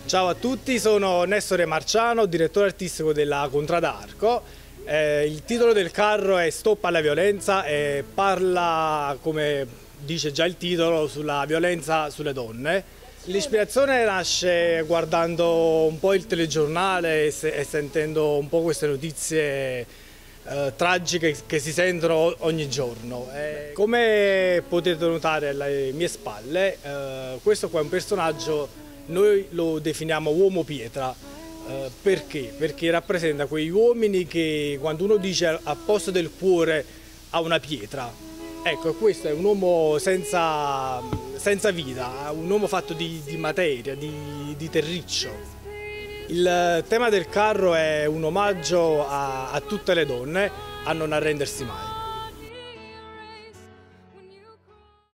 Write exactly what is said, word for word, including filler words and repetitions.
Ciao a tutti, sono Nessore Marciano, direttore artistico della Contrada Arco. Eh, il titolo del carro è Stop alla violenza e parla, come dice già il titolo, sulla violenza sulle donne. L'ispirazione nasce guardando un po' il telegiornale e, se e sentendo un po' queste notizie eh, tragiche che si sentono ogni giorno. Eh, come potete notare alle mie spalle, eh, questo qua è un personaggio. Noi lo definiamo uomo pietra, eh, perché? Perché rappresenta quegli uomini che quando uno dice al posto del cuore ha una pietra, ecco, questo è un uomo senza, senza vita, un uomo fatto di, di materia, di, di terriccio. Il tema del carro è un omaggio a, a tutte le donne a non arrendersi mai.